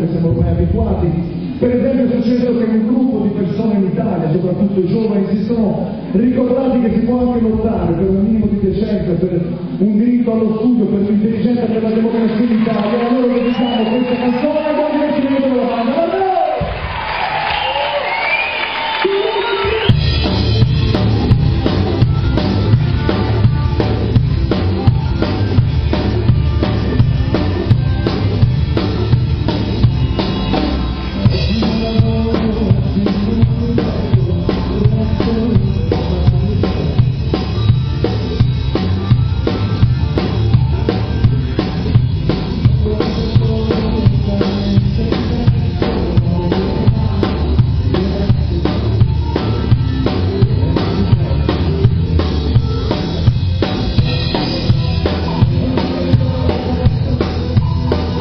che siamo ormai abituati. Per esempio è successo che un gruppo di persone in Italia, soprattutto i giovani, si sono ricordati che si può anche lottare per un minimo di decenza, per un diritto allo studio, per l'intelligenza, per la democrazia in Italia. E a loro dedichiamo questa canzone e buon divertimento della banda.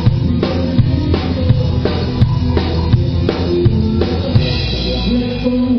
Con